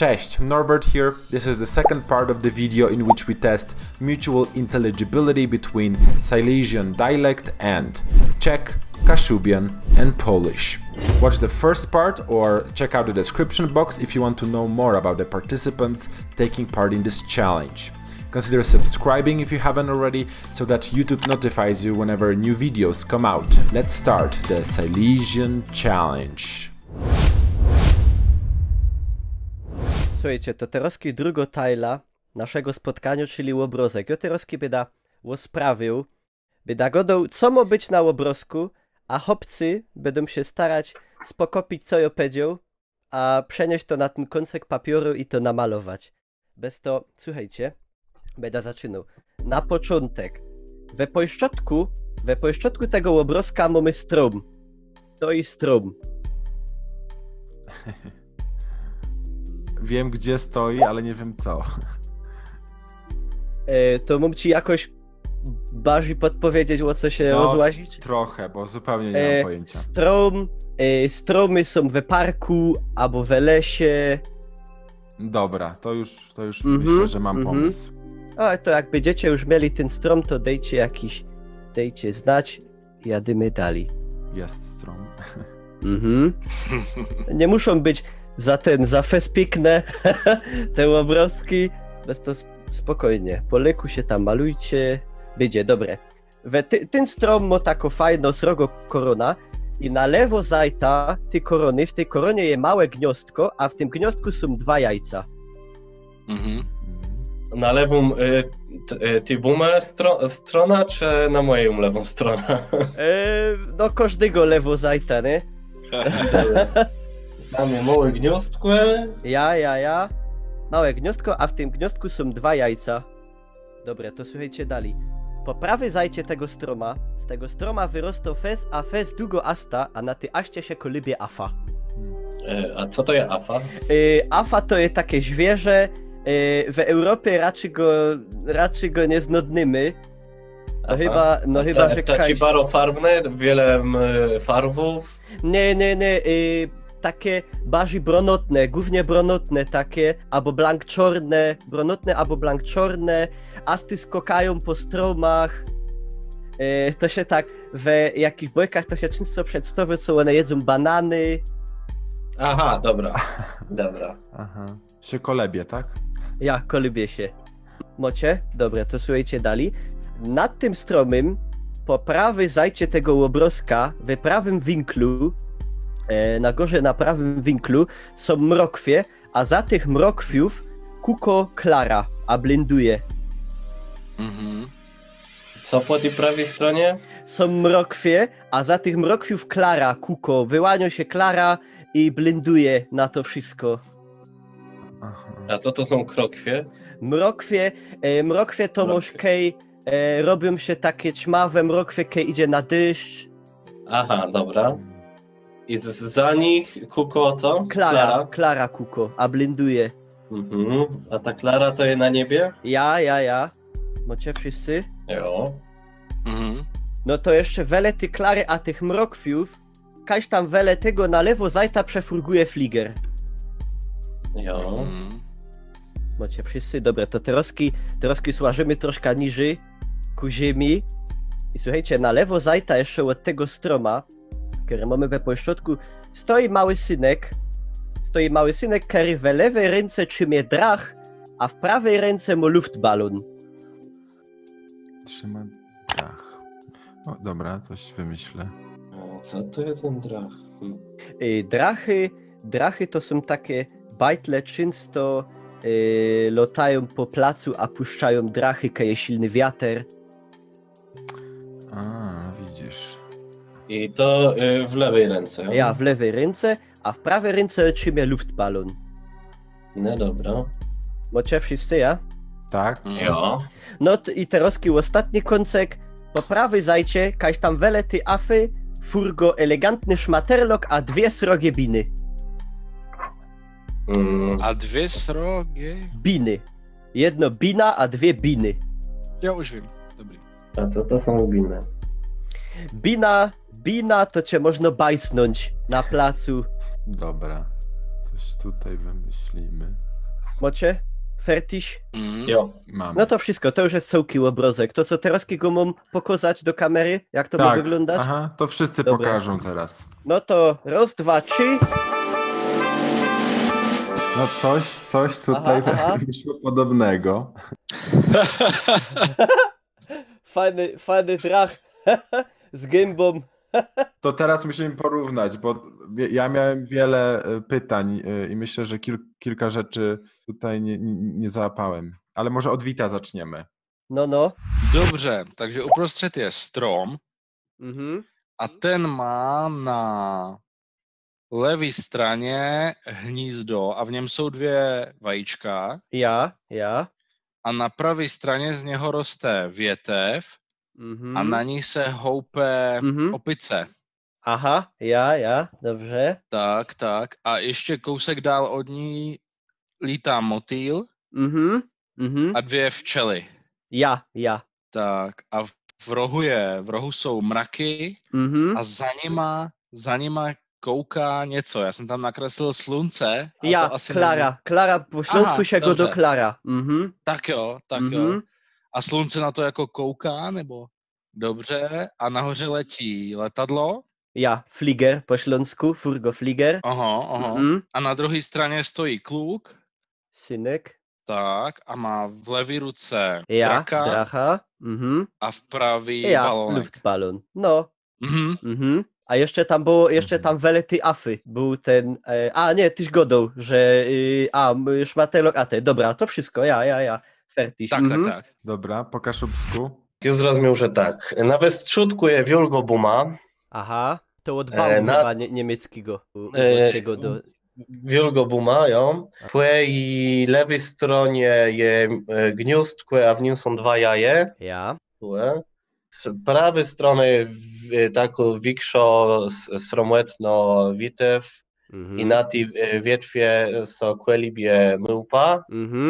Cześć, Norbert here. This is the second part of the video in which we test mutual intelligibility between Silesian dialect and Czech, Kashubian and Polish. Watch the first part or check out the description box if you want to know more about the participants taking part in this challenge. Consider subscribing if you haven't already, so that YouTube notifies you whenever new videos come out. Let's start the Silesian challenge. Słuchajcie, to teraz drugo tajla naszego spotkania, czyli łobrozek. Ja teraz będę sprawił, będę gadał, co ma być na łobrozku, a chłopcy będą się starać spokopić, co ja powiedział, a przenieść to na ten kąsek papieru i to namalować. Bez to, słuchajcie, będę zaczynał. Na początek, we pośrodku tego łobrozka mamy strom. Stoi strom. Wiem, gdzie stoi, ale nie wiem co. To mógł ci jakoś bardziej podpowiedzieć, o co się rozłazić? Trochę, bo zupełnie nie mam pojęcia. Stromy są we parku albo w lesie. Dobra, to już myślę, że mam pomysł. A to jak będziecie już mieli ten strom, to dejcie znać i jadymy dalej. Jest strom. Nie muszą być za fespikne te obrozki, bez to spokojnie, po leku się tam malujcie, będzie dobre. Ten strom ma taką fajną srogo korona i na lewo zajta tej korony, w tej koronie jest małe gniazdko, a w tym gniazdku są dwa jajca. Na lewą ty bumę strona, czy na moją lewą stronę? No każdego lewo zajta, nie? Mamy małe gniazdko. Ja. Małe gniazdko, a w tym gniazdku są dwa jajca. Dobra, to słuchajcie dalej. Po prawej zajcie tego stroma, z tego stroma wyrostał fez, a fez długo asta, a na ty aście się kolybie afa. A co to jest afa? Afa to jest takie zwierzę, w Europie raczej go nie znodnymy. To chyba, że takie barwofarbne, wiele farbów. Nie, takie bardziej brunatne, głównie brunatne takie, albo blank czarne, asty skokają po stromach. To się tak, w jakich bojkach to się często przedstawia, co one jedzą banany. Aha, dobra. Aha. Się kolebie, tak? Ja, kolebię się. Mocie? Dobra, to słuchajcie dalej. Nad tym stromym, po prawej zajcie tego łobrozka, we prawym winklu, na górze na prawym winklu są mrokwie, a za tych mrokwiów kuko Klara, a blenduje. Co po tej prawej stronie? Są mrokwie, a za tych mrokwiów Klara, kuko, wyłania się Klara i blenduje na to wszystko. Aha. A co to są krokwie? Mrokwie to może kej, robią się takie ćmawe mrokwie, kej idzie na deszcz. Aha, dobra. I za nich kuko co? Klara kuko, a blenduje. A ta Klara to jest na niebie? Ja. Mocie wszyscy? Jo. No to jeszcze wele ty Klary, a tych mrokwiów, kaś tam wele tego na lewo zajta przefurguje fliger. Jo. Mocie wszyscy? Dobra, to teraz złażymy troszkę niżej ku ziemi. I słuchajcie, na lewo zajta jeszcze od tego stroma, który mamy we pośrodku, stoi mały synek, który w lewej ręce trzymie drach, a w prawej ręce ma luftbalon. Trzyma drach. O, dobra, coś wymyślę. Co to jest ten drach? Drachy to są takie bajtle, często latają po placu, a puszczają drachy, kiedy jest silny wiatr. A, widzisz. I to w lewej ręce. Ja, w lewej ręce, a w prawej ręce trzymie luftbalon. No dobra. Mocie wszyscy, ja? Tak? Jo. No i teraz ostatni kącek. Po prawej zajcie, kaś tam wele ty afy, furgo elegantny szmaterlok, a dwie srogie biny. A dwie srogie? Biny. Jedno bina, a dwie biny. Ja już wiem. Dobry. A co to są biny? Bina to cię można bajsnąć na placu. Dobra. Coś tutaj wymyślimy. Mocie? Fertiś? Jo. Mamy. No to wszystko, to już jest całki łobrozek. To co teraz go mam pokazać do kamery? Jak to ma tak, wyglądać? aha, to wszyscy Dobra. pokażą teraz. No to raz, dwa, trzy. No coś tutaj Aha. wyszło podobnego. Fajny drach z gębą. To teraz musimy porównać, bo ja miałem wiele pytań i myślę, że kilka rzeczy tutaj nie załapałem. Ale może od Wita zaczniemy. No. Dobře, takže uprostřed je strom Mhm. a ten má na levé straně hnízdo a v něm jsou 2 vajíčka Ja. a na pravé straně z něho roste větev Mhm. a na ní se houpe Mhm. opice. Aha, ja, dobrze. Tak. A ještě kousek dál od ní lítá motýl Mhm. a 2 včely. Ja. Tak a v rohu jsou mraky Mhm. a za nima kouká něco. Já jsem tam nakreslil slunce. A Ja, to asi Klara, po śląsku Aha, się go do dobrze. Klara. Mhm. Tak jo. Mhm. A slunce na to jako kouká, nebo? Dobře. A nahoře letí letadlo. Ja, Flieger po śląsku, Furgo Flieger. Aha. Mhm. A na druhé straně stojí kluk. Synek. Tak. A má v levé ruce Ja, draka dracha. Mhm. a v pravý Ja, balonek. luftbalon. No. Mhm. Mhm. A jeszcze tam było, welety afy. Był ten, nie, tyś godał, że, już ma te lokaty. Dobra, to wszystko, ja. Fertiś. Tak. Dobra, po Kaszubsku. Już zrozumiał, że tak. Na westrzutku je Wiolgo Buma. Aha, to od bału chyba niemieckiego. Włoskiego do... Wiolgo Buma, jo. Po jej lewej stronie je gniózdko, a w nim są 2 jaje. Ja. Z prawej strony taką większą sromletno witew i na tej wiedwie są kwelibie myłpa.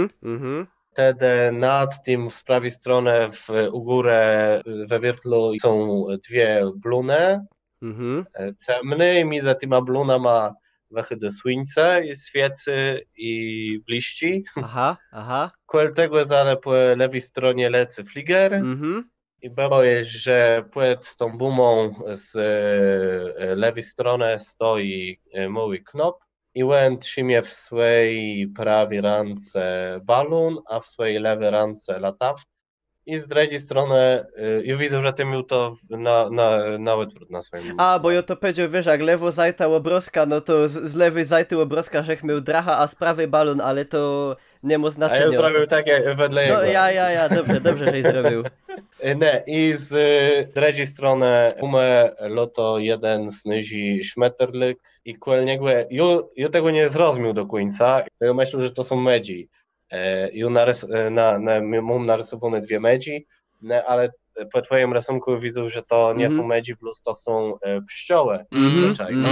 Wtedy nad tym z prawej strony u górę we wiertlu są 2 blune ciemne i między tyma blunama wechydy słońce i świecy i bliści. Aha. Kwel tego zale po lewej stronie lecy Flieger. I było jest, że przed tą bumą z lewej strony stoi mały knop i on trzyma w swojej prawej ręce balon, a w swojej lewej ręce latawca. I z drugiej strony, ja widzę, że ty miał to na odwrót na swoim. Bo ja to powiedział, wiesz, jak lewo zajta łobroska, no to z lewej zajty łobroska, żech miał dracha, a z prawej balon, ale to nie ma znaczenia. A ja zrobił tak jak wedle jego. No ja, dobrze, żeś zrobił. Nie, i z drugiej strony umę loto jeden znyzi szmeterlik i kwel niego, ja tego nie zrozumiał do końca, ja myślę, że to są medzi. Ja mam narysowane 2 medzi, ale po twoim rysunku widzę, że to nie są medzi, plus to są pszczoły zwyczajne.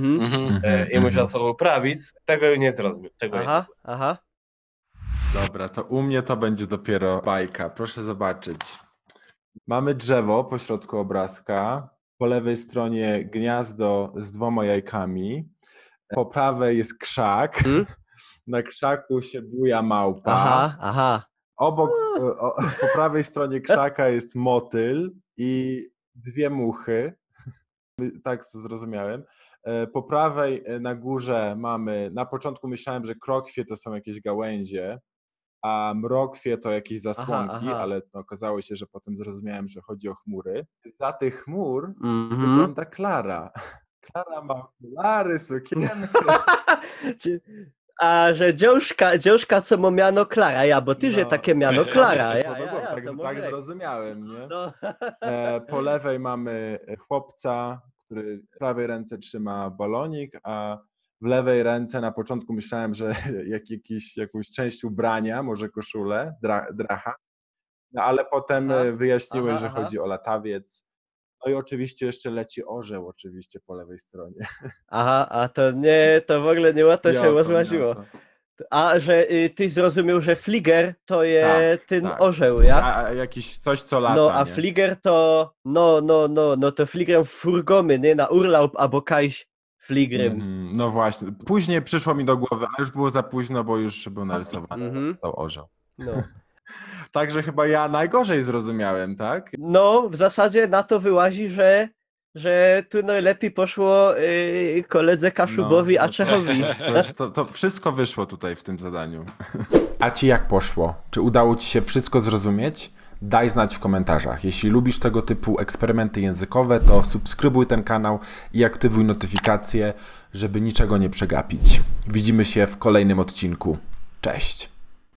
I muszę sobie uprawić, tego nie zrozumiał. Aha. Dobra, to u mnie to będzie dopiero bajka. Proszę zobaczyć. Mamy drzewo po środku obrazka. Po lewej stronie gniazdo z 2 jajkami. Po prawej jest krzak. Na krzaku się buja małpa. Aha. Obok, po prawej stronie krzaka jest motyl i 2 muchy. Tak zrozumiałem. Po prawej na górze mamy, na początku myślałem, że krokwie to są jakieś gałęzie, a mrokwie to jakieś zasłonki, ale okazało się, że potem zrozumiałem, że chodzi o chmury. Za tych chmur wygląda Klara. Klara ma okulary, sukienkę. A że dziążka co ma miano Klara, bo ty, że takie miano Klara. Tak zrozumiałem, nie? No. Po lewej mamy chłopca, który w prawej ręce trzyma balonik, a w lewej ręce na początku myślałem, że jakąś część ubrania, może koszulę, dracha, no ale potem wyjaśniłeś, że chodzi o latawiec. No i oczywiście jeszcze leci orzeł oczywiście po lewej stronie. A to nie, to w ogóle nie łatwo się rozłaziło. A że ty zrozumiał, że Flieger to jest ten orzeł, ja? A jakiś coś, co lata, no, a nie? Flieger to, no to Flieger w furgomy, nie? Na urlaub albo kajś Fligrym. No właśnie. Później przyszło mi do głowy, ale już było za późno, bo już był narysowany. Został orzeł. No. Także chyba ja najgorzej zrozumiałem, tak? No, w zasadzie na to wyłazi, że tu najlepiej poszło koledze Kaszubowi, a Czechowi. To wszystko wyszło tutaj w tym zadaniu. A ci jak poszło? Czy udało ci się wszystko zrozumieć? Daj znać w komentarzach. Jeśli lubisz tego typu eksperymenty językowe, to subskrybuj ten kanał i aktywuj notyfikacje, żeby niczego nie przegapić. Widzimy się w kolejnym odcinku. Cześć!